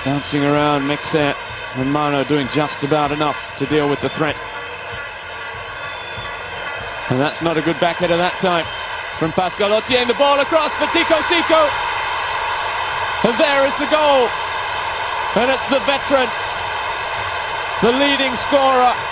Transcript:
Bouncing around, Mexer and Mano doing just about enough to deal with the threat. And that's not a good backheader that time from Pascal Autier, and the ball across for Tico. And there is the goal. And it's the veteran, the leading scorer